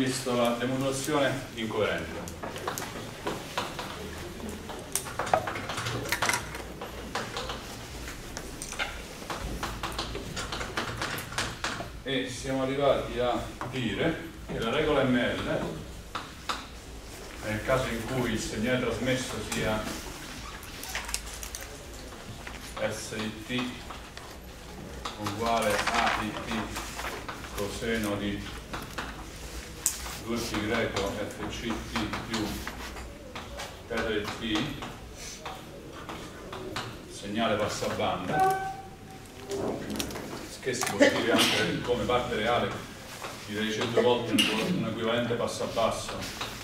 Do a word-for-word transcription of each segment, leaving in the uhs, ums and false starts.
visto la demodulazione incoerente. E siamo arrivati a dire che la regola M L, nel caso in cui il segnale trasmesso sia S di t uguale a di t coseno di due pi greco fct più θ di t, segnale passabanda, che si può scrivere anche come parte reale di radice due volte un equivalente passo a basso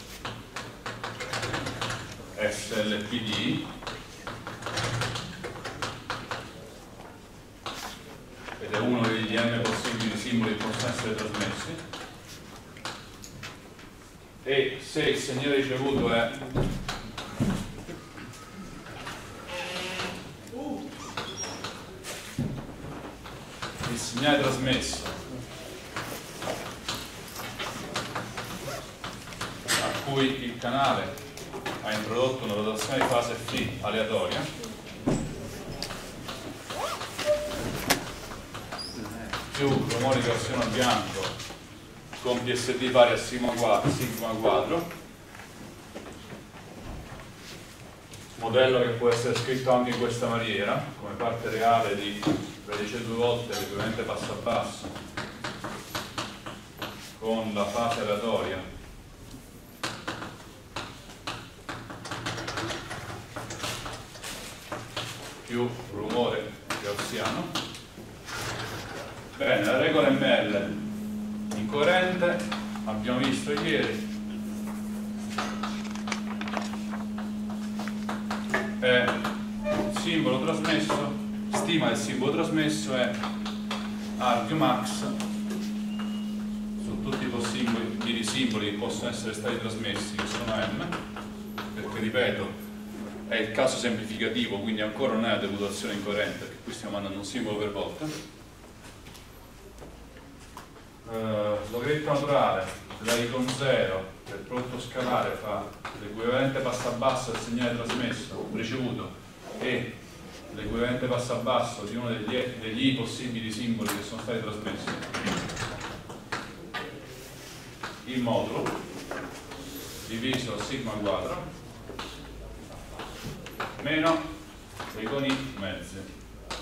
S L P D, ed è uno degli n possibili simboli che possono essere trasmessi, e se il segnale ricevuto è il segnale trasmesso a cui il canale ha introdotto una rotazione di fase φ aleatoria, più rumore di torsione al bianco con P S D pari a sigma quadro, modello che può essere scritto anche in questa maniera come parte reale di radice due volte l'equivalente passo a basso con la fase aleatoria più rumore gaussiano. Bene, la regola M L incoerente abbiamo visto ieri è il simbolo trasmesso, stima del simbolo trasmesso è argmax su tutti i possibili simboli che possono essere stati trasmessi, che sono m, perché ripeto è il caso semplificativo, quindi ancora non è la demodulazione incoerente, perché qui stiamo mandando un simbolo per volta. Uh, logaritmo naturale della I con zero del prodotto scalare fa l'equivalente passo a basso del segnale trasmesso ricevuto e l'equivalente passo a basso di uno degli, degli I possibili simboli che sono stati trasmessi, il modulo diviso sigma quadro meno i con I mezzi.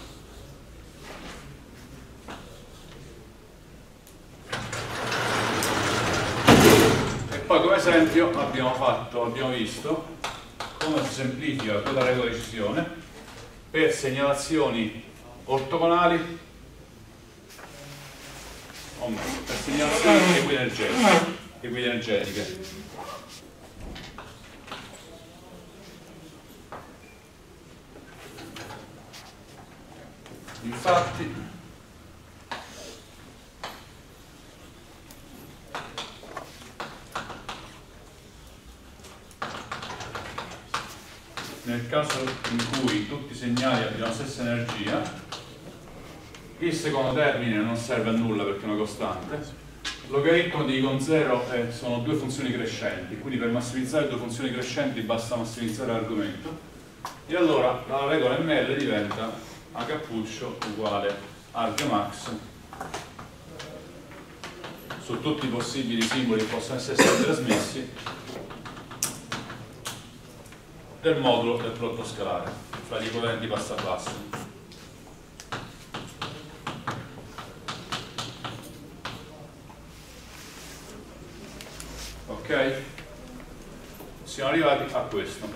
Poi come esempio abbiamo fatto, abbiamo visto come si semplifica quella regola di decisione per segnalazioni ortogonali, o meglio, per segnalazioni equinergetiche. equinergetiche. Infatti nel caso in cui tutti i segnali abbiano la stessa energia, il secondo termine non serve a nulla perché è una costante. Logaritmo di I con zero eh, sono due funzioni crescenti, quindi per massimizzare due funzioni crescenti basta massimizzare l'argomento, e allora la regola M L diventa a cappuccio uguale argmax su tutti i possibili simboli che possono essere stati trasmessi del modulo del prodotto scalare fra gli equivalenti passo a basso. Ok? Siamo arrivati a questo.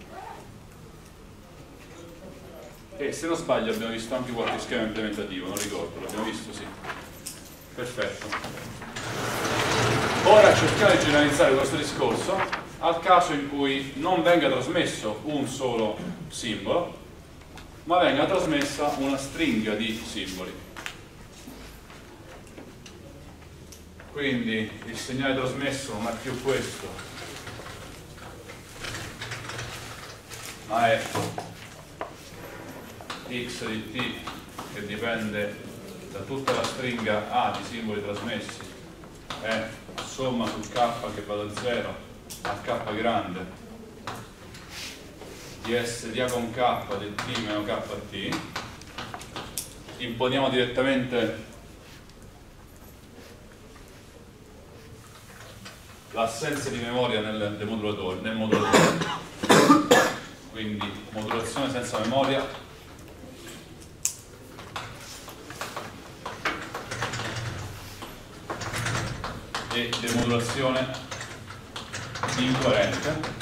E se non sbaglio abbiamo visto anche qualche schema implementativo, non ricordo, l'abbiamo visto? Sì. Perfetto. Ora cerchiamo di generalizzare questo discorso al caso in cui non venga trasmesso un solo simbolo, ma venga trasmessa una stringa di simboli. Quindi il segnale trasmesso non è più questo, ma è x di t che dipende da tutta la stringa A di simboli trasmessi è somma su k che va da zero a k grande di S di A con K del T meno Kt. Imponiamo direttamente l'assenza di memoria nel demodulatore, nel modulatore, quindi modulazione senza memoria e demodulazione incoerente.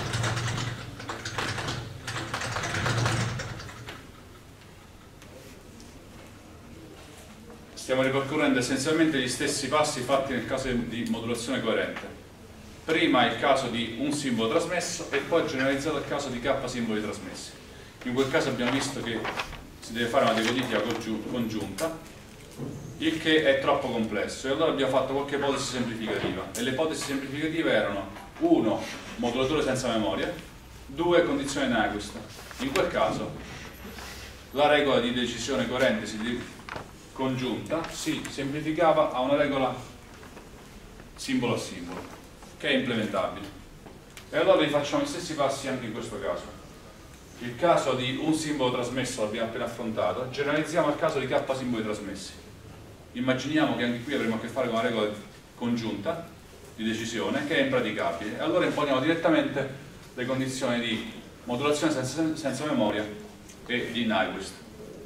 Stiamo ripercorrendo essenzialmente gli stessi passi fatti nel caso di modulazione coerente. Prima il caso di un simbolo trasmesso e poi generalizzato il caso di k simboli trasmessi. In quel caso abbiamo visto che si deve fare una decodifica congiunta, il che è troppo complesso, e allora abbiamo fatto qualche ipotesi semplificativa, e le ipotesi semplificative erano uno modulatore senza memoria, due condizione Nyquist. In quel caso la regola di decisione coerente si congiunta si semplificava a una regola simbolo a simbolo, che è implementabile. E allora rifacciamo gli stessi passi anche in questo caso. Il caso di un simbolo trasmesso l'abbiamo appena affrontato, generalizziamo al caso di k simboli trasmessi. Immaginiamo che anche qui avremo a che fare con una regola congiunta di decisione che è impraticabile, e allora imponiamo direttamente le condizioni di modulazione senza, senza memoria e di Nyquist.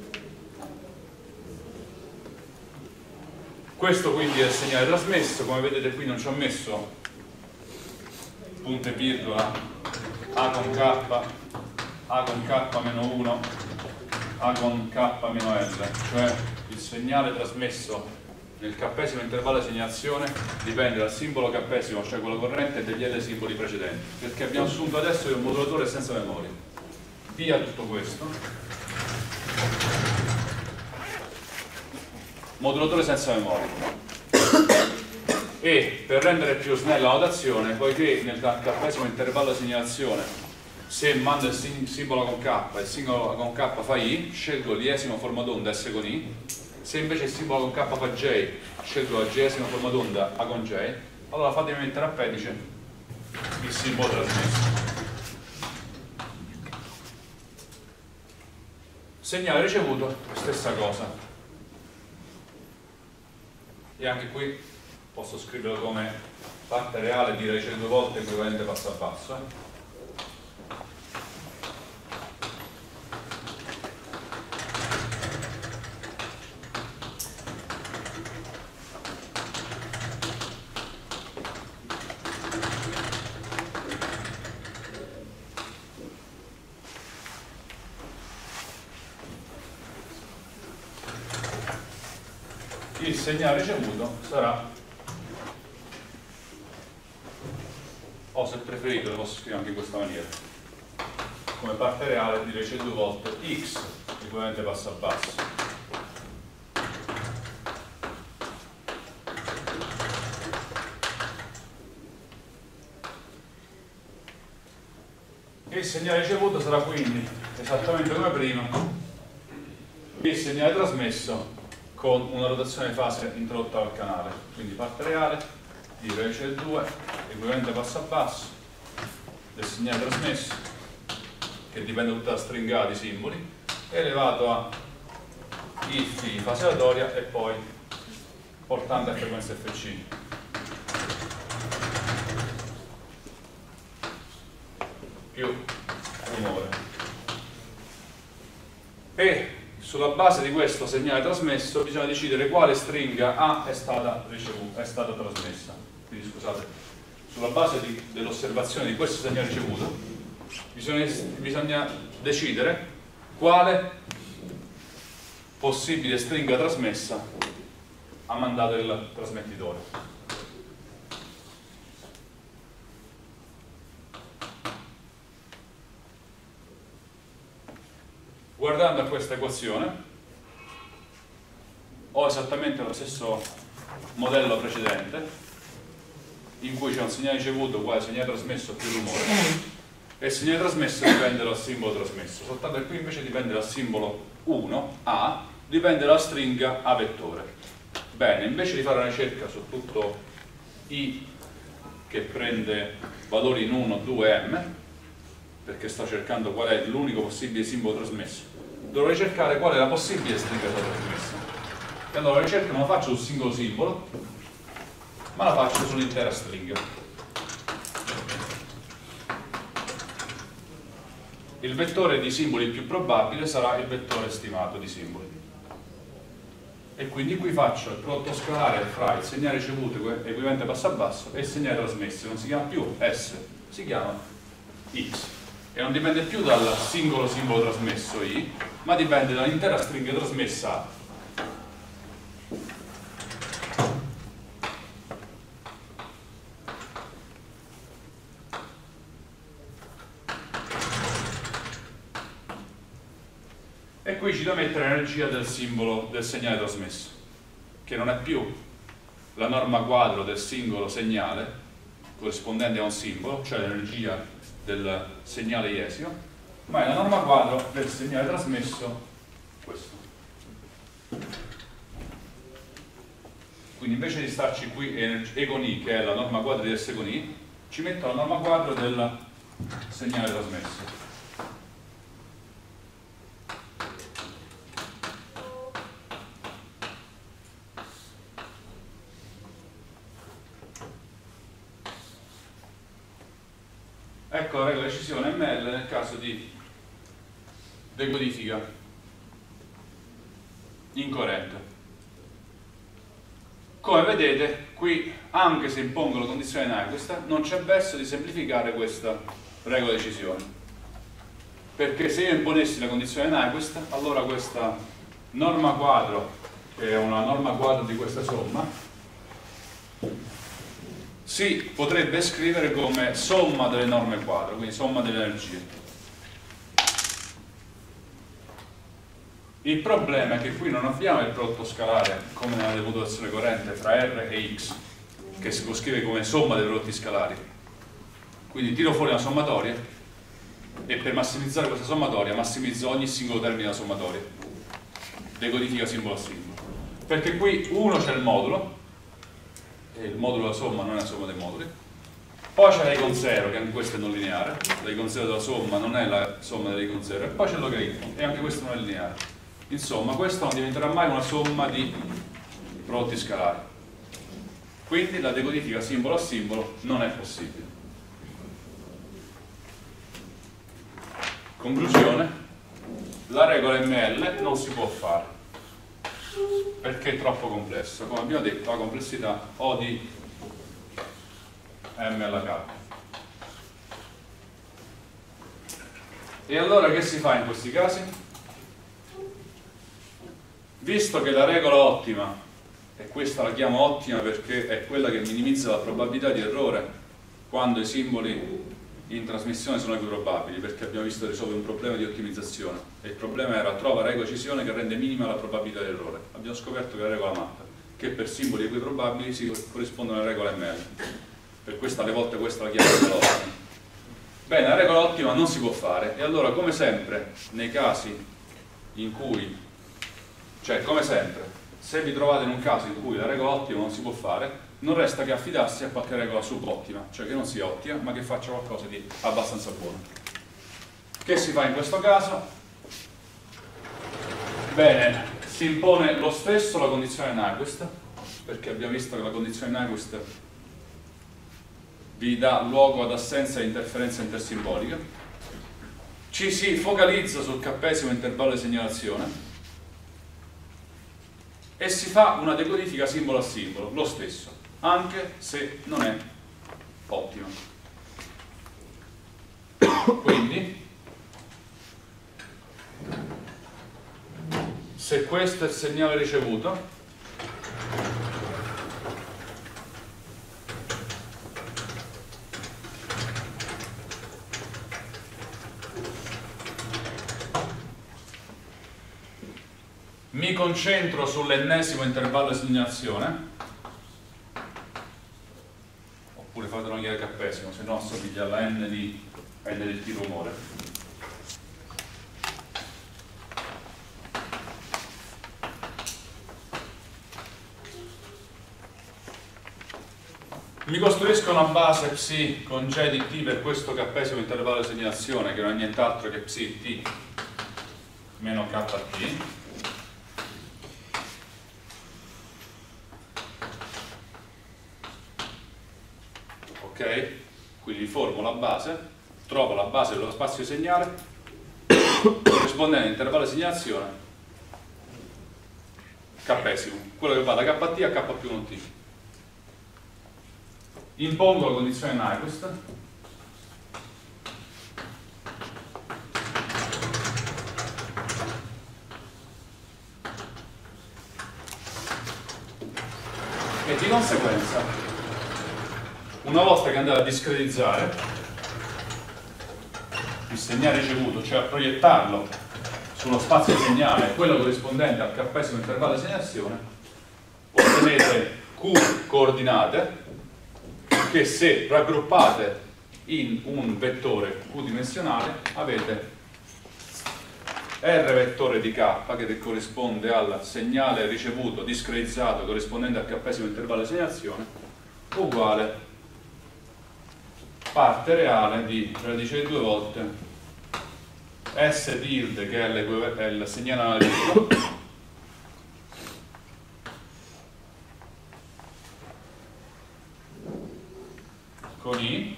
Questo quindi è il segnale trasmesso. Come vedete qui non ci ho messo punto e virgola, A con K, A con K meno uno, A con K meno L, cioè il segnale trasmesso nel k-esimo intervallo di segnalazione dipende dal simbolo k-esimo, cioè quello corrente, e degli L simboli precedenti, perché abbiamo assunto adesso che un modulatore è senza memoria. Via tutto questo. Modulatore senza memoria, e per rendere più snella la notazione, poiché nel k-esimo intervallo di segnalazione se mando il simbolo con k e il simbolo con k fa i, scelgo l'iesima forma d'onda S con i. Se invece il simbolo con k fa j, scelgo la j-esima forma d'onda A con j. Allora fatemi mettere a pedice il simbolo trasmesso. Segnale ricevuto, stessa cosa. E anche qui posso scriverlo come parte reale di radice due volte equivalente passo a passo. Eh? Il segnale ricevuto sarà, o se preferite lo posso scrivere anche in questa maniera, come parte reale di radice due volte x equivalente passo a passo. E il segnale ricevuto sarà quindi esattamente come prima il segnale trasmesso con una rotazione di fase introdotta dal canale, quindi parte reale di radice due equivalente passo a passo del segnale trasmesso, che dipende tutta da stringata di simboli, elevato a if di fase aleatoria e poi portante a frequenza F C. Più rumore. E sulla base di questo segnale trasmesso bisogna decidere quale stringa A è stata ricevuta, è stata trasmessa. Quindi scusate, sulla base dell'osservazione di questo segnale ricevuto bisogna, bisogna decidere quale possibile stringa trasmessa ha mandato il trasmettitore. Guardando a questa equazione ho esattamente lo stesso modello precedente, in cui c'è un segnale ricevuto uguale segnale trasmesso più rumore, e il segnale trasmesso dipende dal simbolo trasmesso, soltanto che qui invece dipende dal simbolo uno, A, dipende dalla stringa A vettore. Bene, invece di fare una ricerca su tutto I che prende valori in uno, due, m, perché sto cercando qual è l'unico possibile simbolo trasmesso. Dovrei cercare qual è la possibile stringa trasmessa. E allora la ricerca non la faccio sul singolo simbolo, ma la faccio sull'intera stringa. Il vettore di simboli più probabile sarà il vettore stimato di simboli. E quindi qui faccio il prodotto scalare fra il segnale ricevuto equivalente basso a basso e il segnale trasmesso. Non si chiama più S, si chiama X. E non dipende più dal singolo simbolo trasmesso I, ma dipende dall'intera stringa trasmessa A. E qui ci devo mettere l'energia del simbolo del segnale trasmesso, che non è più la norma quadro del singolo segnale corrispondente a un simbolo, cioè l'energia del segnale iesio, ma è la norma quadro del segnale trasmesso, questo. Quindi invece di starci qui E con I, che è la norma quadro di S con I, ci metto la norma quadro del segnale trasmesso. Ecco la regola di decisione M L nel caso di decodifica incoerente. Come vedete, qui, anche se impongo la condizione Nyquist, non c'è verso di semplificare questa regola di decisione. Perché se io imponessi la condizione Nyquist, allora questa norma quadro, che è una norma quadro di questa somma, si potrebbe scrivere come somma delle norme quadro, quindi somma delle energie. Il problema è che qui non abbiamo il prodotto scalare come nella deputazione corrente fra R e X, che si può scrivere come somma dei prodotti scalari. Quindi tiro fuori una sommatoria e per massimizzare questa sommatoria massimizzo ogni singolo termine della sommatoria. Decodifica simbolo a simbolo. Perché qui uno c'è il modulo, e il modulo della somma non è la somma dei moduli, poi c'è l'I con zero, che anche questo è non lineare, l'I con zero della somma non è la somma dell'I con zero, e poi c'è il logaritmo, e anche questo non è lineare. Insomma, questo non diventerà mai una somma di prodotti scalari. Quindi la decodifica simbolo a simbolo non è possibile. Conclusione, la regola M L non si può fare perché è troppo complesso. Come abbiamo detto, la complessità O di M alla K. E allora che si fa in questi casi? Visto che la regola ottima, e questa la chiamo ottima perché è quella che minimizza la probabilità di errore quando i simboli in trasmissione sono equiprobabili, perché abbiamo visto risolvere un problema di ottimizzazione e il problema era trova regola di decisione che rende minima la probabilità di errore. Abbiamo scoperto che la regola matta, che per simboli equiprobabili si corrisponde alla regola M L. Per questo alle volte questa la chiamo regola ottima. Bene, la regola ottima non si può fare, e allora come sempre nei casi in cui, cioè come sempre, se vi trovate in un caso in cui la regola ottima non si può fare, non resta che affidarsi a qualche regola subottima, cioè che non sia ottima, ma che faccia qualcosa di abbastanza buono. Che si fa in questo caso? Bene, si impone lo stesso la condizione Nyquist, perché abbiamo visto che la condizione Nyquist vi dà luogo ad assenza di interferenza intersimbolica. Ci si focalizza sul k-esimo intervallo di segnalazione e si fa una decodifica simbolo a simbolo, lo stesso, anche se non è ottima. Quindi, se questo è il segnale ricevuto, mi concentro sull'ennesimo intervallo di segnalazione, oppure fatelo anche al k-esimo, se no assomiglia alla n di n del T rumore. Mi costruisco una base psi con J di t per questo k-esimo intervallo di segnalazione, che non è nient'altro che psi t meno kt. Ok? Quindi formo la base, trovo la base dello spazio di segnale corrispondente all'intervallo di segnalazione k-esimo, quello che va da kt a k più uno t. Impongo la condizione Nyquist e di conseguenza, una volta che andate a discretizzare il segnale ricevuto, cioè a proiettarlo sullo spazio di segnale, quello corrispondente al k-esimo intervallo di segnalazione, ottenete q coordinate che, se raggruppate in un vettore q-dimensionale, avete R vettore di k, che corrisponde al segnale ricevuto discretizzato corrispondente al k-esimo intervallo di segnalazione, uguale parte reale di radice di due volte S tilde, che è il segnale analitico, con I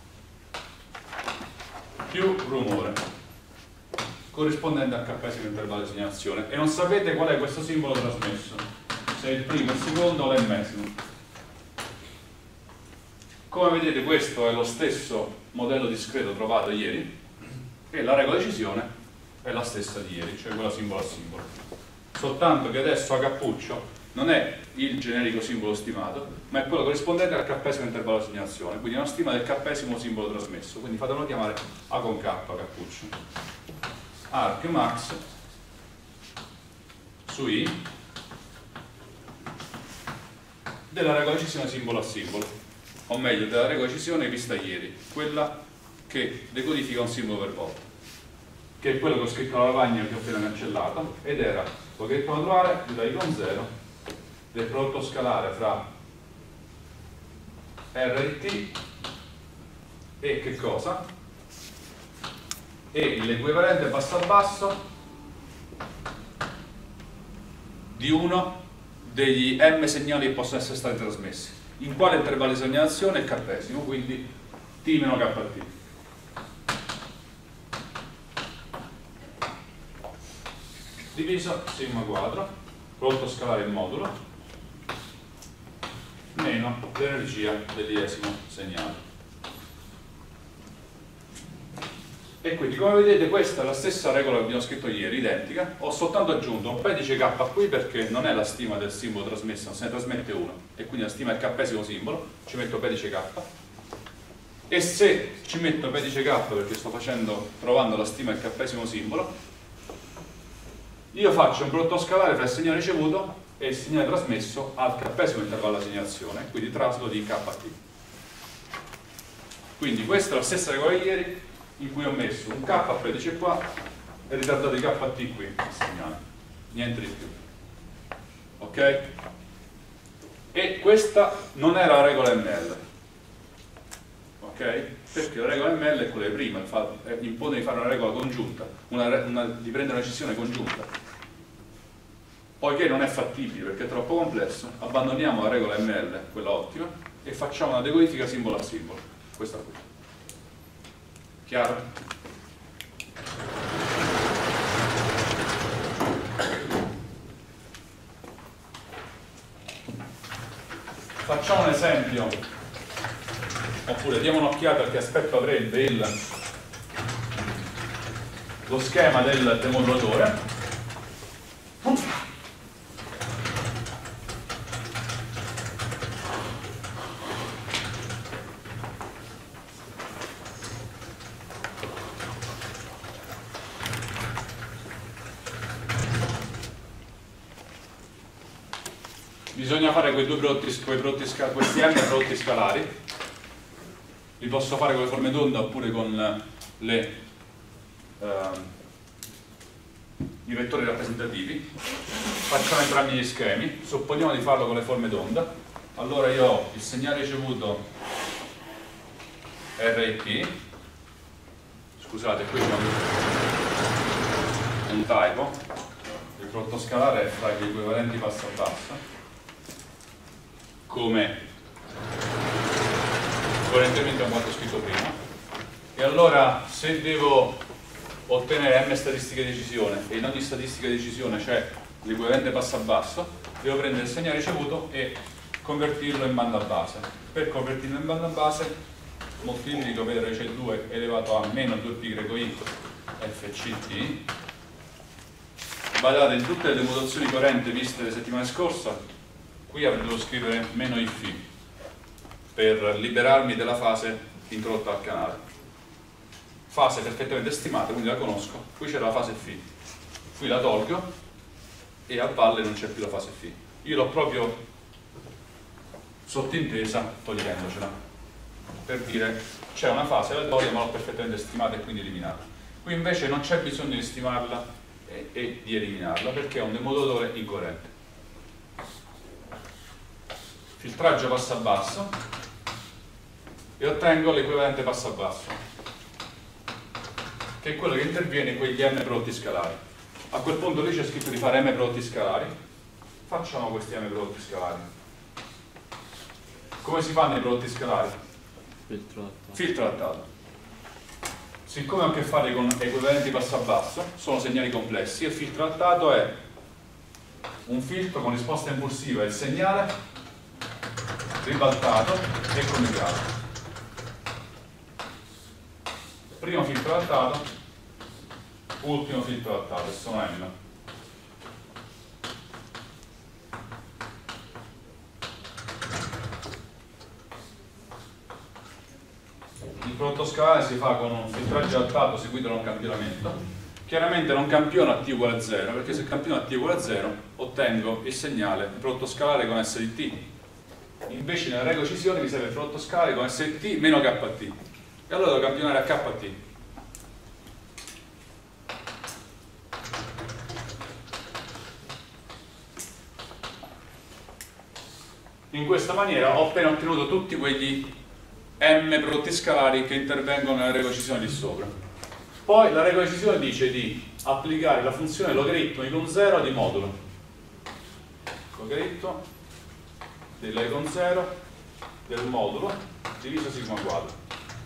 più rumore corrispondente al k-esimo intervallo di segnalazione, e non sapete qual è questo simbolo trasmesso, se è il primo, il secondo o l'ennesimo. Come vedete, questo è lo stesso modello discreto trovato ieri e la regola di decisione è la stessa di ieri, cioè quella simbolo a simbolo, soltanto che adesso a cappuccio non è il generico simbolo stimato, ma è quello corrispondente al k-esimo intervallo di segnalazione, quindi è una stima del k-esimo simbolo trasmesso, quindi fatemelo chiamare A con K, cappuccio. Arc max su I della regola di decisione simbolo a simbolo, o meglio della regola di decisione vista ieri, quella che decodifica un simbolo per volta, che è quello che ho scritto alla lavagna che ho appena cancellato, ed era lo che dobbiamo trovare di I con zero del prodotto scalare fra R di t e che cosa? E l'equivalente basso a basso di uno degli m segnali che possono essere stati trasmessi. In quale intervallo di segnalazione? Il k-esimo, quindi t meno kt. Diviso sigma quadro, prodotto scalare il modulo, meno l'energia dell'iesimo segnale. E quindi, come vedete, questa è la stessa regola che abbiamo scritto ieri, identica. Ho soltanto aggiunto un pedice k qui perché non è la stima del simbolo trasmesso, non se ne trasmette uno, e quindi la stima è il k-esimo simbolo, ci metto pedice k. E se ci metto pedice k perché sto facendo, provando la stima del k-esimo simbolo, io faccio un prodotto scalare tra il segnale ricevuto e il segnale trasmesso al k-esimo intervallo di segnalazione, quindi traslo di kt. Quindi questa è la stessa regola di ieri, in cui ho messo un k pedice qua e ritardato di kt qui, il segnale, niente di più. Ok? E questa non è la regola M L, ok? Perché la regola M L è quella di prima, impone di fare una regola congiunta, una, una, di prendere una decisione congiunta. Poiché non è fattibile perché è troppo complesso, abbandoniamo la regola M L, quella ottima, e facciamo una decodifica simbolo a simbolo, questa qui. Chiaro? Facciamo un esempio, oppure diamo un'occhiata a che aspetto avrebbe il, lo schema del demodulatore. Bisogna fare quei due prodotti, quei prodotti questi m prodotti scalari, li posso fare con le forme d'onda oppure con le, eh, i vettori rappresentativi. Facciamo entrambi gli schemi, supponiamo di farlo con le forme d'onda. allora io ho il segnale ricevuto R I T, scusate, qui c'è un typo, il prodotto scalare è fra gli equivalenti passo a basso, come coerentemente a quanto scritto prima, e allora se devo ottenere m statistiche di decisione e in ogni statistica di decisione c'è l'equivalente passo a basso, devo prendere il segnale ricevuto e convertirlo in banda base. Per convertirlo in banda base moltiplico per R C due elevato a meno due pi greco i F C T. Badate, in tutte le demutazioni correnti viste le settimane scorse, qui avrei dovuto scrivere meno I Φ per liberarmi della fase introdotta al canale. Fase perfettamente stimata, quindi la conosco. Qui c'è la fase φ, qui la tolgo e a valle non c'è più la fase φ. Io l'ho proprio sottintesa togliendocela, per dire c'è una fase aleatoria ma l'ho perfettamente stimata e quindi eliminata. Qui invece non c'è bisogno di stimarla e, e di eliminarla perché è un demodulatore incoerente. Filtraggio passo a basso e ottengo l'equivalente passo a basso, che è quello che interviene in quegli m prodotti scalari. A quel punto lì c'è scritto di fare m prodotti scalari, facciamo questi m prodotti scalari. Come si fanno i prodotti scalari? Filtro adattato. Siccome ho a che fare con equivalenti passo a basso, sono segnali complessi, e il filtro adattato è un filtro con risposta impulsiva e il segnale ribaltato e coniugato. Primo filtro adattato, ultimo filtro adattato, e sono m. Il prodotto scalare si fa con un filtraggio adattato seguito da un campionamento. Chiaramente non campiono a t uguale a zero, perché se campiono a t uguale a zero ottengo il segnale il prodotto scalare con S di t. Invece nella recocisione mi serve il prodotto scalare con S di t meno K T. E allora devo campionare a K T. In questa maniera ho appena ottenuto tutti quegli m prodotti scalari che intervengono nella recocisione lì sopra. Poi la recocisione dice di applicare la funzione logaritmo di con zero di modulo. Logaritmo della con zero del modulo diviso sigma quadro.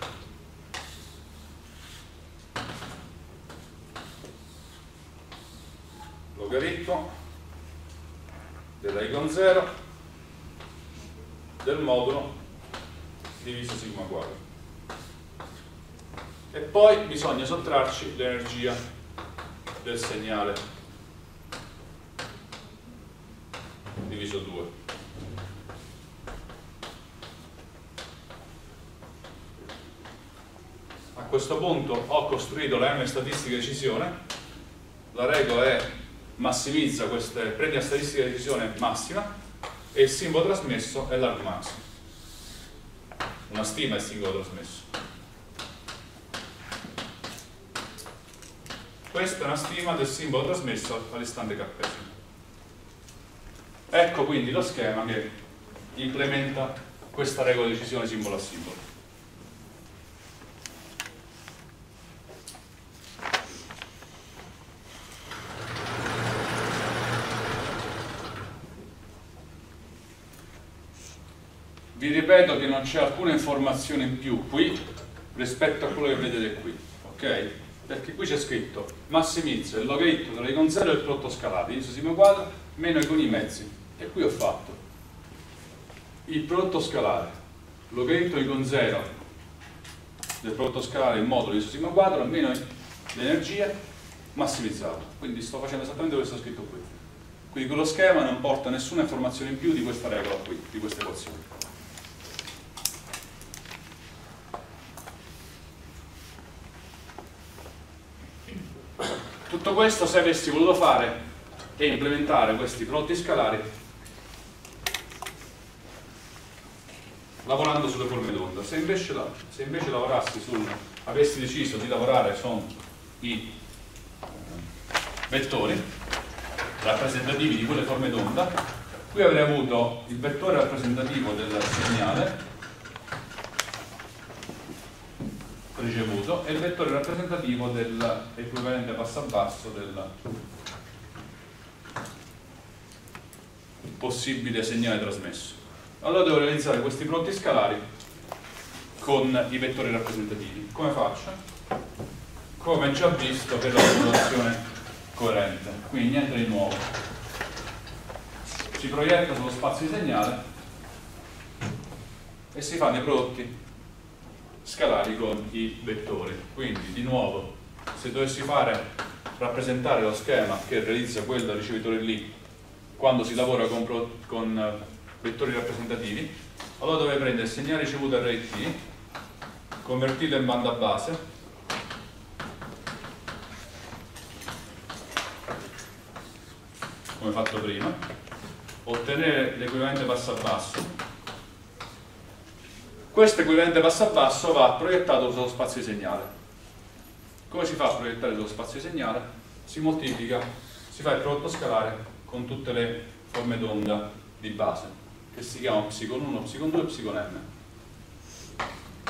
Logaritmo della i con zero del modulo diviso sigma quadro. E poi bisogna sottrarci l'energia del segnale diviso due. A questo punto ho costruito la m statistica di decisione. La regola è massimizza queste, prendi la statistica di decisione massima e il simbolo trasmesso è l'argmax. Una stima è il simbolo trasmesso. Questa è una stima del simbolo trasmesso all'istante cartesio. Ecco quindi lo schema che implementa questa regola di decisione simbolo a simbolo. Vi ripeto che non c'è alcuna informazione in più qui rispetto a quello che vedete qui, ok? Perché qui c'è scritto massimizzo il logaritmo della i con zero e il prodotto scalare, diviso sigma quadro meno i con i mezzi. E qui ho fatto il prodotto scalare, logaritmo i con zero del prodotto scalare in modulo diviso sigma quadro meno l'energia massimizzato. Quindi sto facendo esattamente quello che sto scritto qui. Quindi quello schema non porta nessuna informazione in più di questa regola qui, di questa equazione. Tutto questo se avessi voluto fare e implementare questi prodotti scalari lavorando sulle forme d'onda. Se invece, se invece lavorassi sul, avessi deciso di lavorare su i vettori rappresentativi di quelle forme d'onda, Qui avrei avuto il vettore rappresentativo del segnale ricevuto e il vettore rappresentativo dell'equivalente passo a basso del possibile segnale trasmesso. Allora devo realizzare questi prodotti scalari con i vettori rappresentativi. Come faccio? Come già visto per la simulazione coerente, quindi niente di nuovo. Si proietta sullo spazio di segnale e si fanno i prodotti scalari con i vettori. Quindi di nuovo, se dovessi fare rappresentare lo schema che realizza quel ricevitore lì quando si lavora con, pro, con vettori rappresentativi, allora dovrei prendere il segnale ricevuto R I T, convertirlo in banda base, come fatto prima, ottenere l'equivalente passo a basso. Questo equivalente passo a basso va proiettato sullo spazio di segnale. Come si fa a proiettare sullo spazio di segnale? Si moltiplica, si fa il prodotto scalare con tutte le forme d'onda di base, che si chiamano psicon uno, psicon due e psicon m.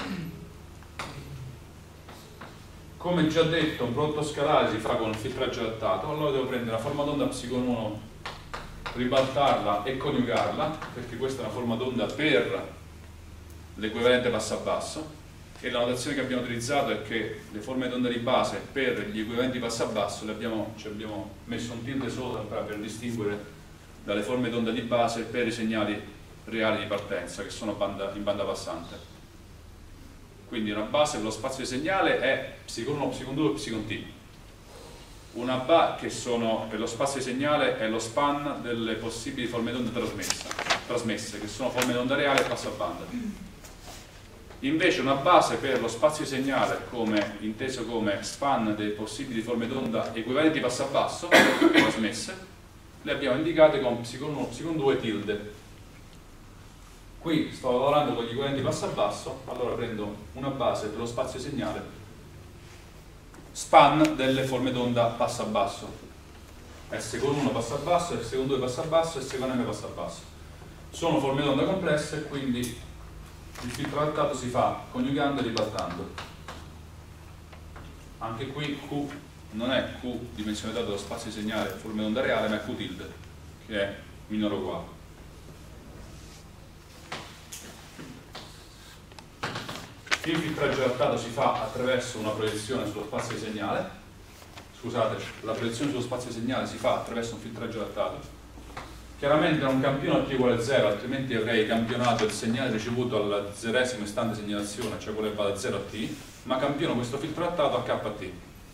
Come già detto, un prodotto scalare si fa con il filtraggio adattato, allora devo prendere la forma d'onda psicon uno, ribaltarla e coniugarla, perché questa è una forma d'onda per l'equivalente passo a basso, e la notazione che abbiamo utilizzato è che le forme d'onda di base per gli equivalenti passo a basso le abbiamo, ci abbiamo messo un tilde sopra per distinguere dalle forme d'onda di base per i segnali reali di partenza, che sono banda, in banda passante. Quindi una base per lo spazio di segnale è psicon uno, psicon due e psicon T. Una base che sono per lo spazio di segnale è lo span delle possibili forme d'onda trasmesse, che sono forme d'onda reale e passo a banda. Invece una base per lo spazio di segnale, come, inteso come span delle possibili forme d'onda equivalenti passo a basso, trasmesse, le abbiamo indicate con psicon uno, psicon due tilde. Qui sto lavorando con gli equivalenti passo a basso, allora prendo una base per lo spazio di segnale, span delle forme d'onda passo a basso, S con uno passo a basso, S con due passo a basso e S con M passo a basso. Sono forme d'onda complesse, quindi il filtro adattato si fa coniugando e ribaltando. Anche qui Q non è Q dimensionalità dello spazio di segnale forma d'onda reale, ma è Q tilde, che è minore o uguale. Il filtraggio adattato si fa attraverso una proiezione sullo spazio di segnale. Scusate, la proiezione sullo spazio di segnale si fa attraverso un filtraggio adattato. Chiaramente non campiono T uguale zero, altrimenti avrei campionato il segnale ricevuto al zeresimo istante di segnalazione, cioè quello che va da zero a T, ma campiono questo filtro adattato a K T.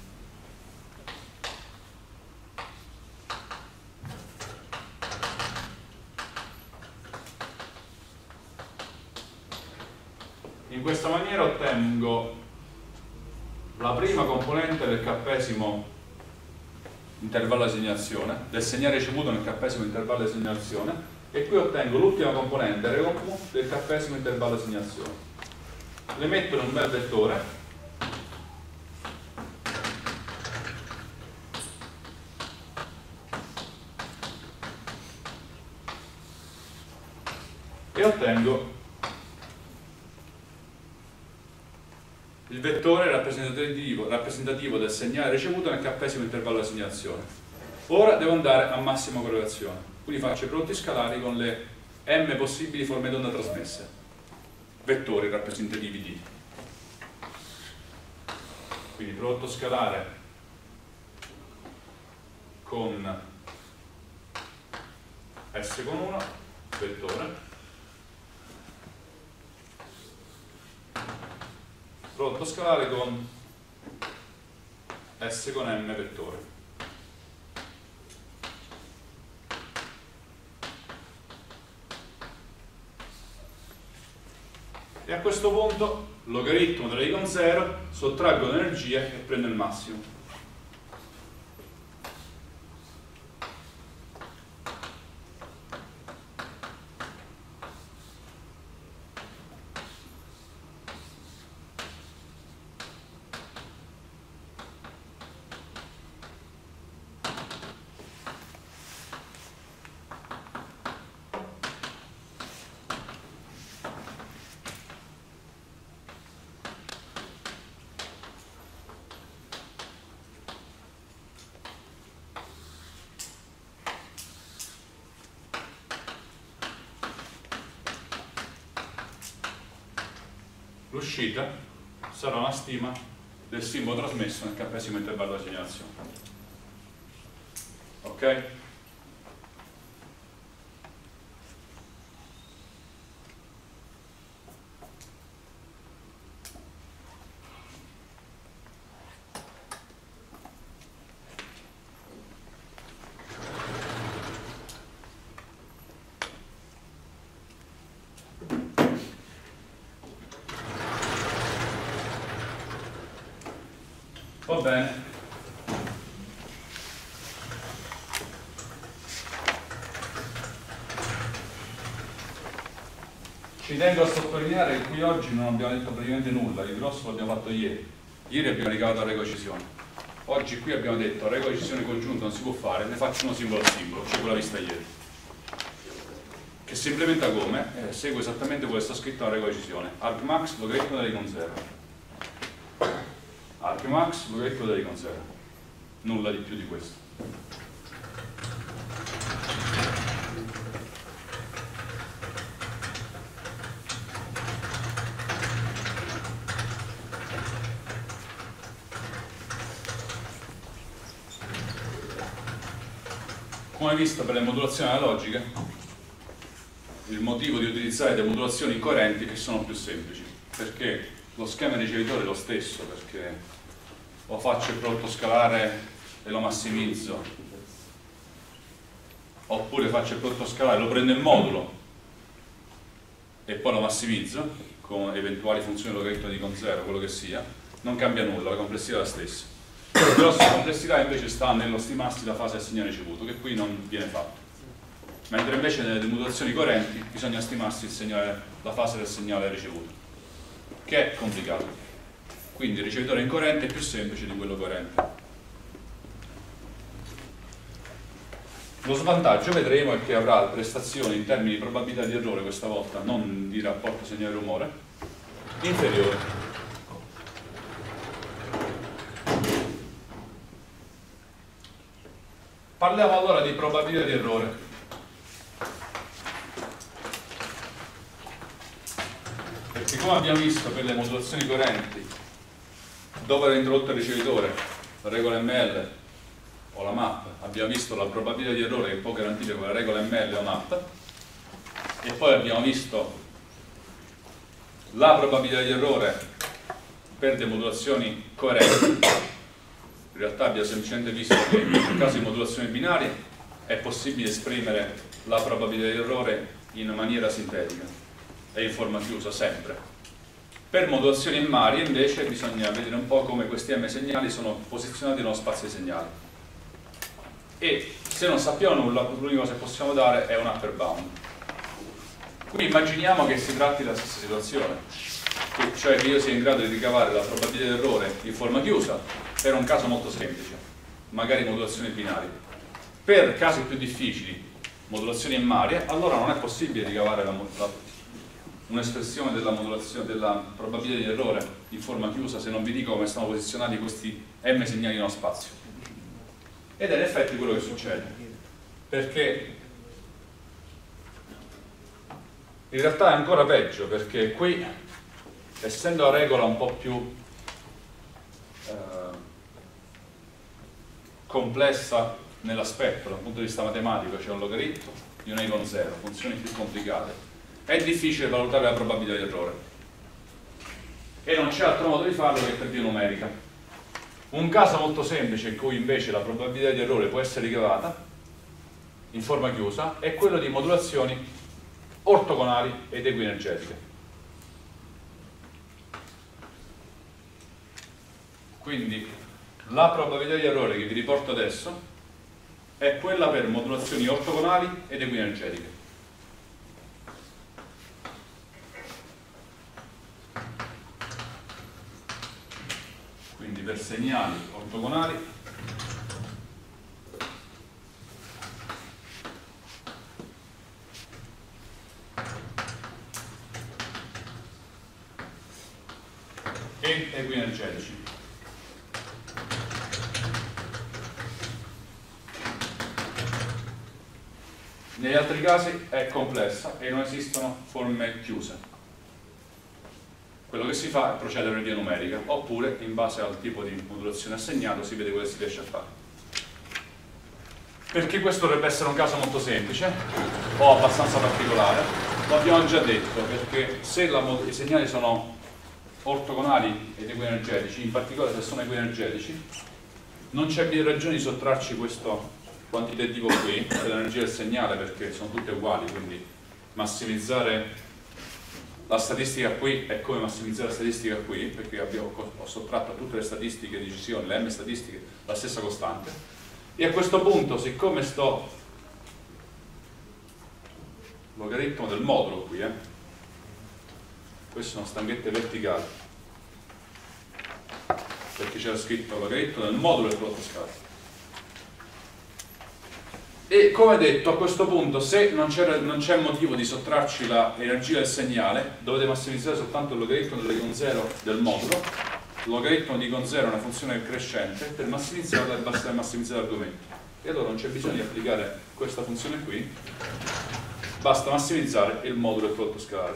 In questa maniera ottengo la prima componente del k-esimo intervallo di segnalazione, del segnale ricevuto nel k-esimo intervallo di segnalazione, e qui ottengo l'ultima componente R con Q del k-esimo intervallo di segnalazione. Le metto in un bel vettore e ottengo il vettore rappresentativo, rappresentativo del segnale ricevuto nel k-esimo intervallo di segnalazione. Ora devo andare a massima correlazione, quindi faccio i prodotti scalari con le m possibili forme d'onda trasmesse, vettori rappresentativi di. Quindi prodotto scalare con S con uno, vettore, prodotto scalare con S con M vettore. E a questo punto logaritmo della I con zero, sottraggo l'energia e prendo il massimo. l'uscita sarà una stima del simbolo trasmesso nel k-esimo intervallo di segnalazione. Ok? Va bene. Ci tengo a sottolineare che qui oggi non abbiamo detto praticamente nulla, il grosso l'abbiamo fatto ieri. Ieri abbiamo ricavato la regocisione. Oggi qui abbiamo detto la regocisione congiunta non si può fare, ne faccio uno simbolo a simbolo, cioè quella vista ieri. Che si implementa come? Eh, segue esattamente quello che sta scritto nella regocisione. Argmax logaritmo della I con zero. Argmax logaritmo della I con zero. Nulla di più di questo. Come visto per le modulazioni analogiche, il motivo di utilizzare delle modulazioni incoerenti che sono più semplici, perché lo schema ricevitore è lo stesso, perché o faccio il prodotto scalare e lo massimizzo, oppure faccio il prodotto scalare, lo prendo in modulo e poi lo massimizzo con eventuali funzioni logaritmo di con zero, quello che sia, non cambia nulla, la complessità è la stessa. La grossa complessità invece sta nello stimarsi la fase del segnale ricevuto, che qui non viene fatto, mentre invece nelle modulazioni coerenti bisogna stimarsi il segnale, la fase del segnale ricevuto, che è complicato. Quindi il ricevitore incoerente è più semplice di quello coerente. Lo svantaggio, vedremo, è che avrà prestazioni in termini di probabilità di errore, questa volta non di rapporto segnale-rumore, inferiore. Parliamo allora di probabilità di errore. Perché come abbiamo visto per le modulazioni coerenti, dopo aver introdotto il ricevitore, la regola M L o la map, abbiamo visto la probabilità di errore che può garantire con la regola M L o map, e poi abbiamo visto la probabilità di errore per le modulazioni coerenti. In realtà abbiamo semplicemente visto che in caso di modulazioni binarie è possibile esprimere la probabilità di errore in maniera sintetica e in forma chiusa sempre. Per modulazioni immarie invece bisogna vedere un po' come questi M segnali sono posizionati nello spazio dei segnali. E se non sappiamo nulla, l'unica cosa che possiamo dare è un upper bound. Qui immaginiamo che si tratti della stessa situazione, cioè che io sia in grado di ricavare la probabilità di errore in forma chiusa per un caso molto semplice, magari modulazioni binarie. Per casi più difficili, modulazioni immarie, allora non è possibile ricavare un'espressione della modulazione della probabilità di errore in forma chiusa se non vi dico come stanno posizionati questi M segnali nello spazio. Ed è in effetti quello che succede, perché in realtà è ancora peggio, perché qui, essendo la regola un po' più eh, complessa nell'aspetto dal punto di vista matematico, c'è un logaritmo di un I con zero, funzioni più complicate, è difficile valutare la probabilità di errore e non c'è altro modo di farlo che per via numerica. Un caso molto semplice in cui invece la probabilità di errore può essere ricavata in forma chiusa è quello di modulazioni ortogonali ed equinergetiche. Quindi la probabilità di errore che vi riporto adesso è quella per modulazioni ortogonali ed equinergetiche. Quindi per segnali ortogonali e equinergetici. Negli altri casi è complessa e non esistono forme chiuse. quello che si fa è procedere in via numerica, oppure in base al tipo di modulazione assegnato si vede quello che si riesce a fare. Perché questo dovrebbe essere un caso molto semplice o abbastanza particolare? Lo abbiamo già detto, perché se la, i segnali sono ortogonali ed equienergetici, in particolare se sono equienergetici, non c'è più ragione di sottrarci questo quantitativo qui dell'energia del segnale, perché sono tutte uguali, quindi massimizzare la statistica qui è come massimizzare la statistica qui, perché abbiamo, ho sottratto a tutte le statistiche di decisione, le m statistiche, la stessa costante. E a questo punto, siccome sto logaritmo del modulo qui, eh, queste sono stanghette verticali, perché c'era scritto logaritmo del modulo del prodotto scalare. E come detto, a questo punto, se non c'è motivo di sottrarci l'energia del segnale, dovete massimizzare soltanto il logaritmo dell'icon zero del modulo. Il logaritmo di icon zero è una funzione crescente, per massimizzarla basta massimizzare l'argomento. E allora non c'è bisogno di applicare questa funzione qui, basta massimizzare il modulo del prodotto scalare.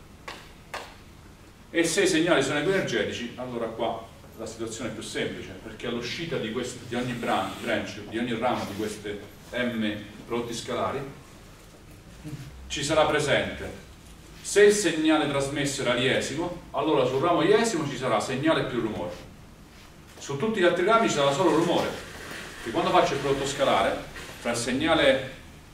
E se i segnali sono equienergetici, allora qua la situazione è più semplice, perché all'uscita di, di ogni branch, branch, di ogni ramo di queste m prodotti scalari, ci sarà presente, se il segnale trasmesso era iesimo, allora sul ramo iesimo ci sarà segnale più rumore. Su tutti gli altri rami ci sarà solo rumore, che quando faccio il prodotto scalare tra il segnale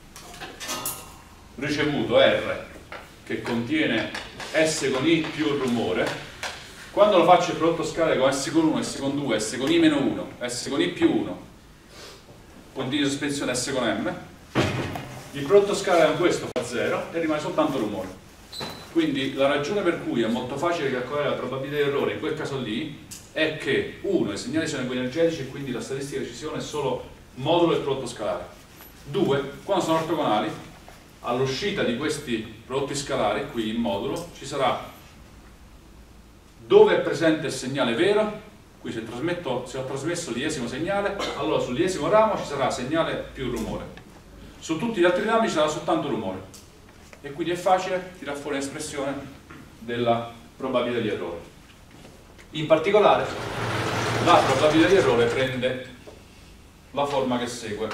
ricevuto R, che contiene S con I più rumore, quando lo faccio il prodotto scalare con S con uno, S con due, S con I meno uno, S con I più uno, punti di sospensione S con M, il prodotto scalare con questo fa zero e rimane soltanto rumore. Quindi la ragione per cui è molto facile calcolare la probabilità di errore in quel caso lì è che uno, i segnali sono equienergetici e quindi la statistica di decisione è solo modulo del prodotto scalare. Due, quando sono ortogonali, all'uscita di questi prodotti scalari, qui in modulo, ci sarà dove è presente il segnale vero. Qui se, trasmetto, se ho trasmesso l'iesimo segnale, allora sull'iesimo ramo ci sarà segnale più rumore. Su tutti gli altri rami ci sarà soltanto rumore. E quindi è facile tirare fuori l'espressione della probabilità di errore. In particolare, la probabilità di errore prende la forma che segue.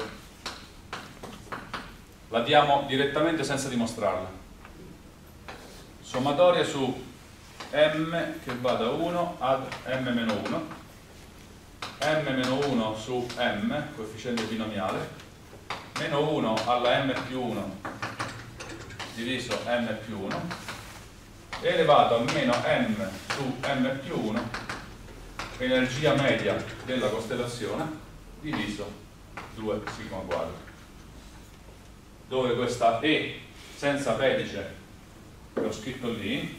La diamo direttamente senza dimostrarla. Sommatoria su m che va da uno ad m meno uno, m meno uno su m, coefficiente binomiale, meno uno alla m più uno diviso m più uno, elevato a meno m su m più uno, energia media della costellazione, diviso due sigma quadro, dove questa E senza pedice che ho scritto lì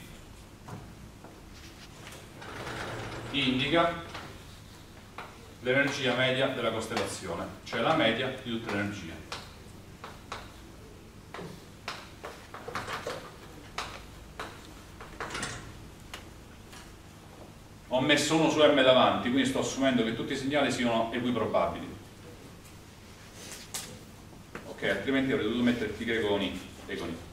indica l'energia media della costellazione, cioè la media di tutte le energie. Ho messo uno su m davanti, quindi sto assumendo che tutti i segnali siano equiprobabili. Ok, altrimenti avrei dovuto mettere pi greco con i e con i.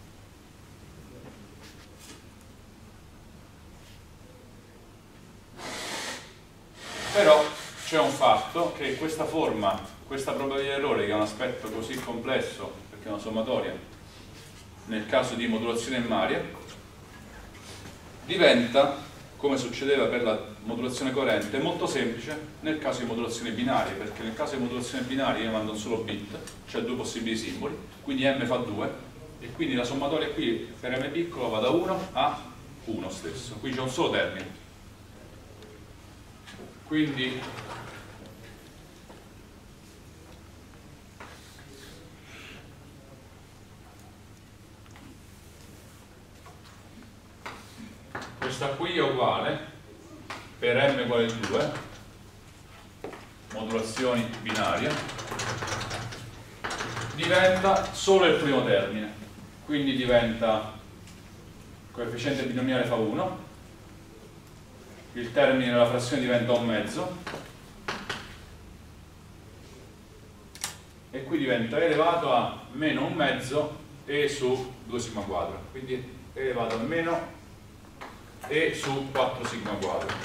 Però c'è un fatto che questa forma, questa probabilità di errore, che è un aspetto così complesso, perché è una sommatoria, nel caso di modulazione emmaria, diventa, come succedeva per la modulazione coerente, molto semplice nel caso di modulazione binaria, perché nel caso di modulazione binaria io mando un solo bit, cioè due possibili simboli, quindi m fa due, e quindi la sommatoria qui per m piccolo va da uno a uno stesso, qui c'è un solo termine. Quindi questa qui è uguale per m uguale due, modulazioni binarie, diventa solo il primo termine, quindi diventa coefficiente binomiale fa uno, il termine della frazione diventa un mezzo e qui diventa elevato a meno un mezzo e su due sigma quadro, quindi elevato a meno E su quattro sigma quadro.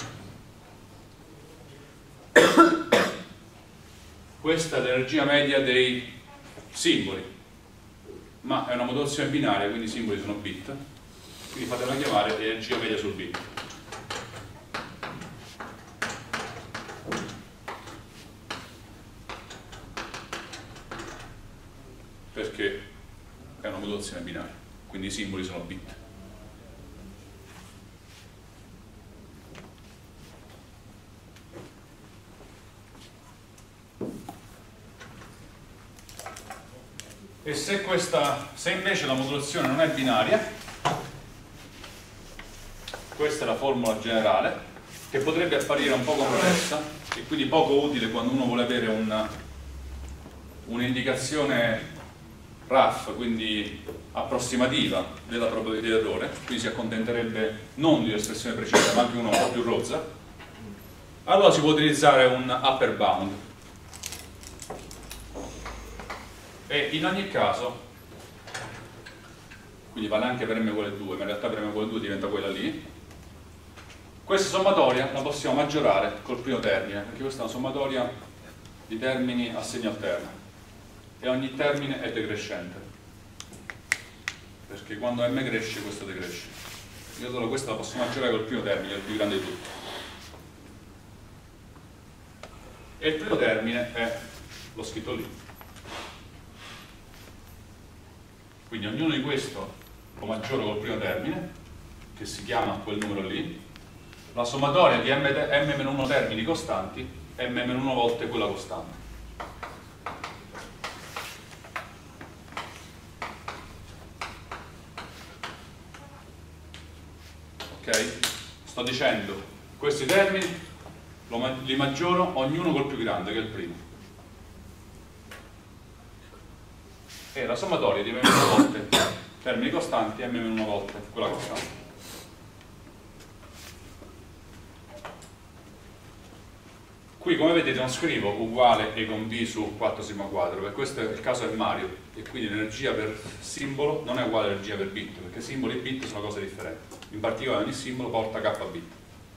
Questa è l'energia media dei simboli, ma è una modulazione binaria, quindi i simboli sono bit, quindi fatela chiamare energia media sul bit. Perché è una modulazione binaria, quindi i simboli sono bit. E se, questa, se invece la modulazione non è binaria, questa è la formula generale, che potrebbe apparire un po' complessa e quindi poco utile quando uno vuole avere un'indicazione rough, quindi approssimativa della probabilità di errore, quindi si accontenterebbe non di un'espressione precisa ma anche uno un po' più rozza. Allora si può utilizzare un upper bound. E in ogni caso, quindi vale anche per m uguale due, ma in realtà per m uguale due diventa quella lì, questa sommatoria la possiamo maggiorare col primo termine, perché questa è una sommatoria di termini a segno alterno e ogni termine è decrescente, perché quando m cresce questo decresce. E allora questa la posso maggiorare col primo termine, il più grande di tutti. E il primo termine è l'ho scritto lì. Quindi ognuno di questo lo maggioro col primo termine, che si chiama quel numero lì. La sommatoria di m meno uno termini costanti è m meno uno volte quella costante. Ok? Sto dicendo, questi termini li maggioro ognuno col più grande, che è il primo. E la sommatoria di m meno uno volte termini costanti è m meno uno volte quella costante. Qui come vedete non scrivo uguale e con b su quattro sigma quadro, perché questo è il caso del Mario, e quindi l'energia per simbolo non è uguale all'energia per bit, perché simboli e bit sono cose differenti. In particolare ogni simbolo porta k bit.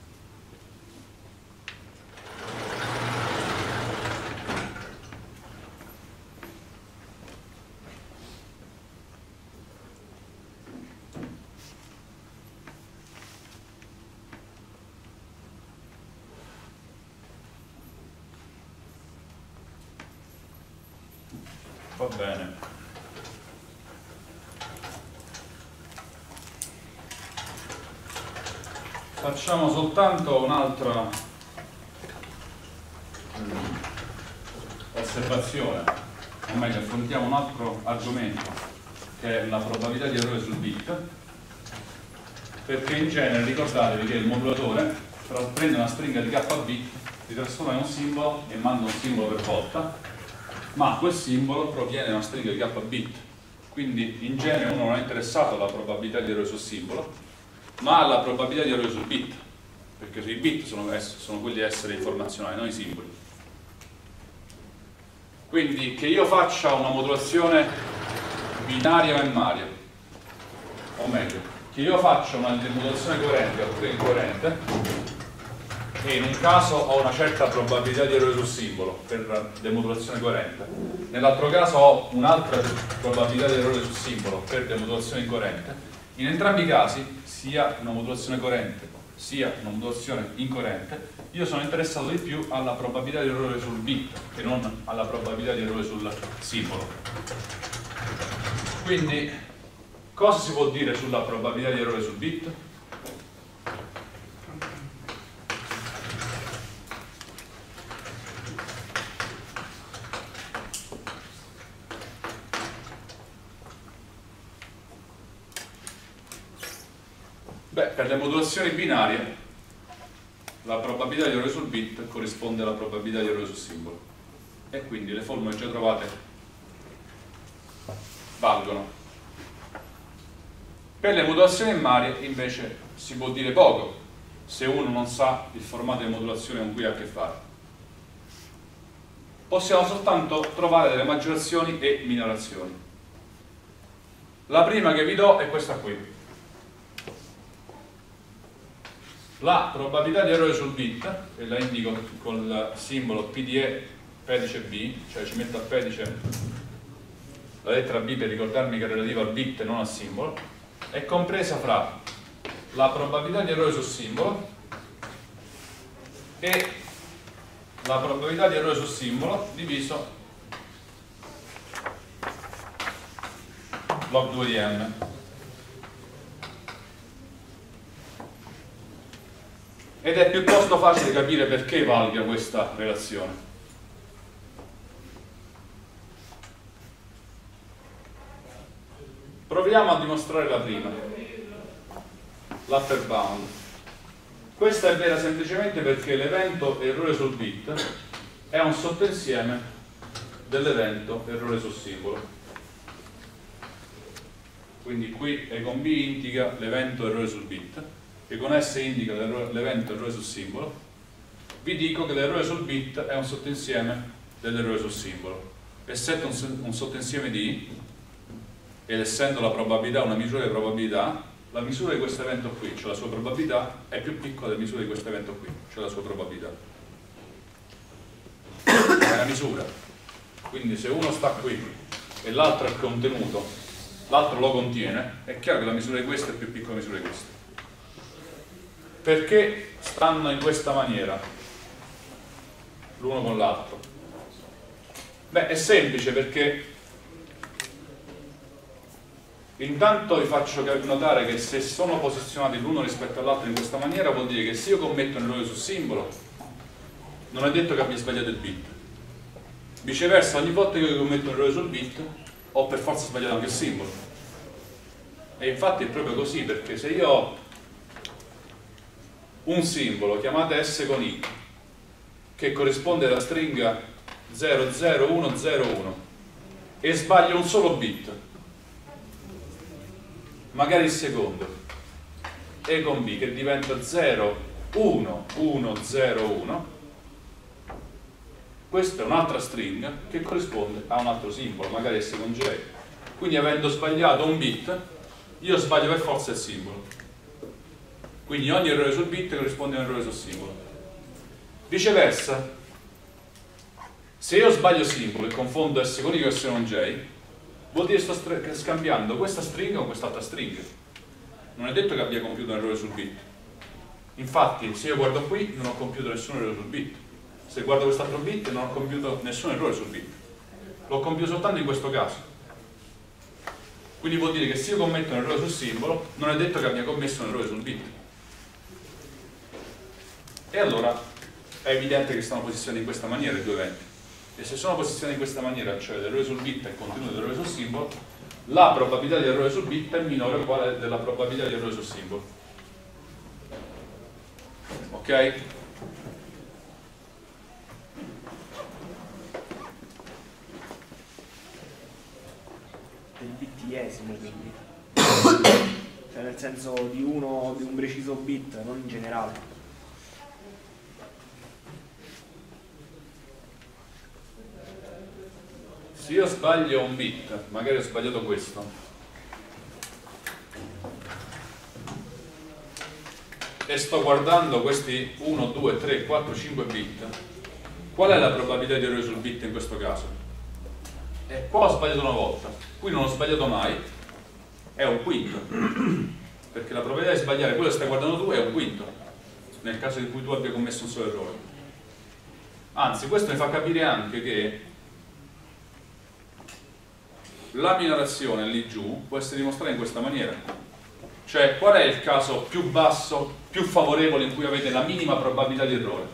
Va bene. Facciamo soltanto un'altra osservazione, o meglio affrontiamo un altro argomento, che è la probabilità di errore sul bit, perché in genere ricordatevi che il modulatore prende una stringa di k bit, si trasforma in un simbolo e manda un simbolo per volta, ma quel simbolo proviene da una stringa di k bit, quindi in genere uno non è interessato alla probabilità di errore sul simbolo, ma alla probabilità di errore sul bit, perché i bit sono, sono quelli di essere informazionali, non i simboli. Quindi che io faccia una modulazione binaria o emmaria, o meglio, che io faccia una modulazione coerente oppure incoerente, e in un caso ho una certa probabilità di errore sul simbolo per demodulazione coerente, nell'altro caso ho un'altra probabilità di errore sul simbolo per demodulazione incoerente. In entrambi i casi, sia una modulazione coerente sia una modulazione incoerente, io sono interessato di più alla probabilità di errore sul bit che non alla probabilità di errore sul simbolo. Quindi cosa si può dire sulla probabilità di errore sul bit? Beh, per le modulazioni binarie la probabilità di errore sul bit corrisponde alla probabilità di errore sul simbolo e quindi le formule già trovate valgono. Per le modulazioni emmarie invece si può dire poco se uno non sa il formato di modulazione con cui ha a che fare. Possiamo soltanto trovare delle maggiorazioni e minorazioni. La prima che vi do è questa qui. la probabilità di errore sul bit, e la indico col simbolo P D E pedice B, cioè ci metto al pedice la lettera B per ricordarmi che è relativa al bit e non al simbolo, è compresa fra la probabilità di errore sul simbolo e la probabilità di errore sul simbolo diviso log due di n. Ed è piuttosto facile capire perché valga questa relazione. Proviamo a dimostrare la prima, l'upper bound. Questa è vera semplicemente perché l'evento errore sul bit è un sottoinsieme dell'evento errore sul simbolo. Quindi qui E con B indica l'evento errore sul bit e con S indica l'evento errore sul simbolo. Vi dico che l'errore sul bit è un sottoinsieme dell'errore sul simbolo. Essendo un sottoinsieme di, ed essendo la probabilità una misura di probabilità, la misura di questo evento qui, cioè la sua probabilità, è più piccola della misura di questo evento qui, cioè la sua probabilità. È una misura. Quindi se uno sta qui e l'altro è contenuto, l'altro lo contiene, è chiaro che la misura di questo è più piccola della misura di questo. Perché stanno in questa maniera l'uno con l'altro? Beh, è semplice, perché intanto vi faccio notare che se sono posizionati l'uno rispetto all'altro in questa maniera vuol dire che se io commetto un errore sul simbolo non è detto che abbia sbagliato il bit. Viceversa, ogni volta che io commetto un errore sul bit ho per forza sbagliato anche il simbolo. E infatti è proprio così, perché se io ho un simbolo chiamato S con I che corrisponde alla stringa zero zero uno zero uno e sbaglio un solo bit, magari il secondo, E con B che diventa zero uno uno zero uno, questa è un'altra stringa che corrisponde a un altro simbolo, magari S con J. Quindi avendo sbagliato un bit io sbaglio per forza il simbolo. Quindi ogni errore sul bit corrisponde a un errore sul simbolo. Viceversa, se io sbaglio simbolo e confondo S con I con S con J, vuol dire che sto scambiando questa stringa con quest'altra stringa. Non è detto che abbia compiuto un errore sul bit. Infatti, se io guardo qui non ho compiuto nessun errore sul bit. Se guardo quest'altro bit non ho compiuto nessun errore sul bit. L'ho compiuto soltanto in questo caso. Quindi vuol dire che se io commetto un errore sul simbolo non è detto che abbia commesso un errore sul bit. E allora è evidente che stanno posizionati in questa maniera i due eventi. E se sono posizionati in questa maniera, cioè l'errore sul bit è contenuto dell'errore sul simbolo, la probabilità di errore sul bit è minore o uguale della probabilità di errore sul simbolo. Ok? Del bittesimo, quindi. Cioè nel senso di uno di un preciso bit, non in generale. Se io sbaglio un bit, magari ho sbagliato questo, e sto guardando questi uno, due, tre, quattro, cinque bit, qual è la probabilità di errore sul bit in questo caso? E qua ho sbagliato una volta, qui non ho sbagliato mai, è un quinto, perché la probabilità di sbagliare quello che stai guardando tu è un quinto, nel caso in cui tu abbia commesso un solo errore. Anzi, questo mi fa capire anche che la minorazione lì giù può essere dimostrata in questa maniera. Cioè, qual è il caso più basso, più favorevole in cui avete la minima probabilità di errore?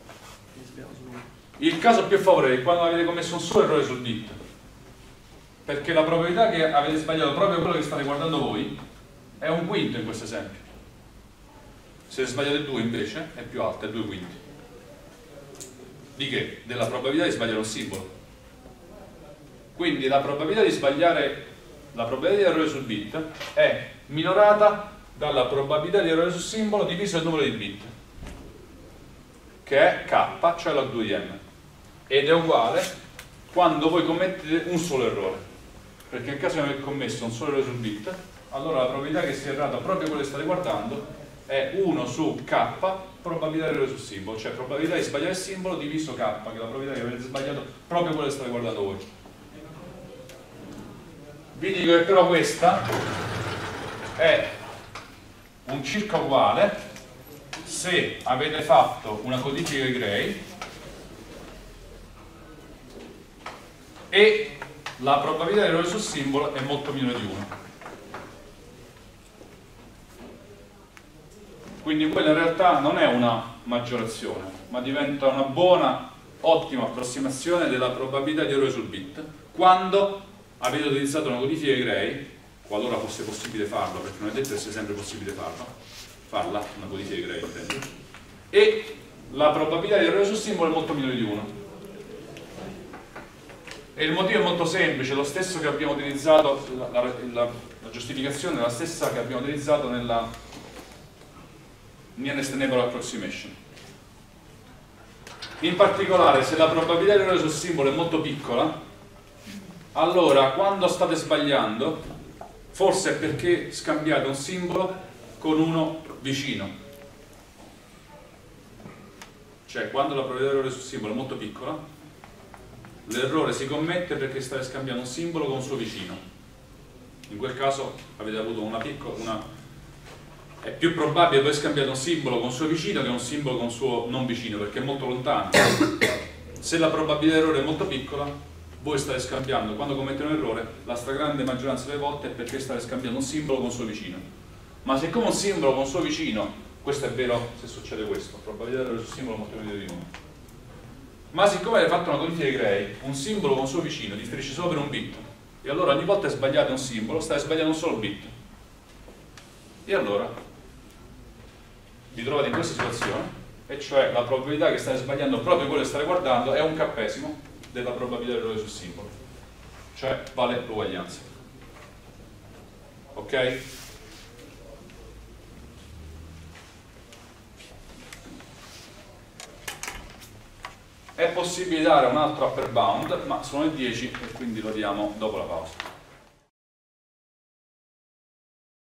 Il caso più favorevole è quando avete commesso un solo errore sul bit, perché la probabilità che avete sbagliato proprio quello che state guardando voi è un quinto in questo esempio. Se sbagliate due invece è più alta, è due quinti. Di che? Della probabilità di sbagliare un simbolo. Quindi la probabilità di sbagliare, la probabilità di errore sul bit è minorata dalla probabilità di errore sul simbolo diviso il numero di bit, che è k, cioè log due di n, ed è uguale quando voi commettete un solo errore, perché in caso di aver commesso un solo errore sul bit, allora la probabilità che sia errata proprio quello che state guardando è uno su k probabilità di errore sul simbolo, cioè probabilità di sbagliare il simbolo diviso k, che è la probabilità di aver sbagliato proprio quello che state guardando voi. Vi dico che però questa è un circa uguale se avete fatto una codifica di Gray e la probabilità di errore sul simbolo è molto minore di uno. Quindi quella in realtà non è una maggiorazione, ma diventa una buona, ottima approssimazione della probabilità di errore sul bit quando avete utilizzato una codifica di Gray, qualora fosse possibile farlo, perché non è detto che sia sempre possibile farlo, farla, una codifica di Gray intendo, e la probabilità di errore sul simbolo è molto minore di uno. E il motivo è molto semplice, lo stesso che abbiamo utilizzato, la, la, la, la giustificazione è la stessa che abbiamo utilizzato nella Nearest Neighbor Approximation. In particolare, se la probabilità di errore sul simbolo è molto piccola, allora quando state sbagliando, forse è perché scambiate un simbolo con uno vicino. Cioè, quando la probabilità di errore sul simbolo è molto piccola, l'errore si commette perché state scambiando un simbolo con un suo vicino. In quel caso avete avuto una piccola... Una, è più probabile che voi scambiate un simbolo con il suo vicino che un simbolo con il suo non vicino, perché è molto lontano. Se la probabilità di errore è molto piccola, voi state scambiando, quando commette un errore, la stragrande maggioranza delle volte è perché state scambiando un simbolo con il suo vicino. Ma siccome un simbolo con il suo vicino, questo è vero se succede questo, probabilità di errore sul simbolo è molto minore di uno. Ma siccome avete fatto una codifica di Gray, un simbolo con il suo vicino differisce solo per un bit, e allora ogni volta che sbagliate un simbolo, state sbagliando un solo bit. E allora vi trovate in questa situazione, e cioè la probabilità che state sbagliando proprio quello che state guardando è un k-esimo della probabilità di errore sul simbolo, cioè vale l'uguaglianza. Ok? È possibile dare un altro upper bound, ma sono le dieci e quindi lo diamo dopo la pausa.